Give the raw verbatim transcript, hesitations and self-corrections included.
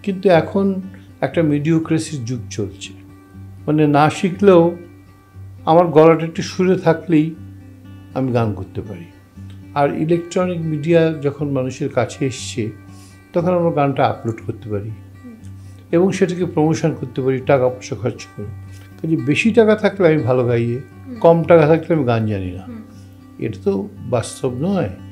কিন্তু এখন একটা মিডিওক্রেসির যুগ চলছে, মানে না শিখলেও আমার গলাটা একটু সুরে থাকলেই আমি গান করতে পারি। আর ইলেকট্রনিক মিডিয়া যখন মানুষের কাছে এসছে তখন আমরা গানটা আপলোড করতে পারি এবং সেটাকে প্রমোশন করতে পারি টাকা পয়সা খরচ করে। কাজে বেশি টাকা থাকলে আমি ভালো গাইয়ে, কম টাকা থাকলে আমি গান জানি না, এটা তো বাস্তব নয়।